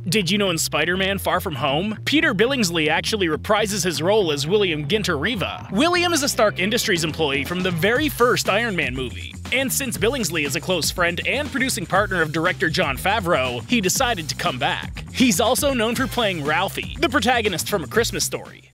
Did you know in Spider-Man Far From Home, Peter Billingsley actually reprises his role as William Ginter Riva? William is a Stark Industries employee from the very first Iron Man movie. And since Billingsley is a close friend and producing partner of director Jon Favreau, he decided to come back. He's also known for playing Ralphie, the protagonist from A Christmas Story.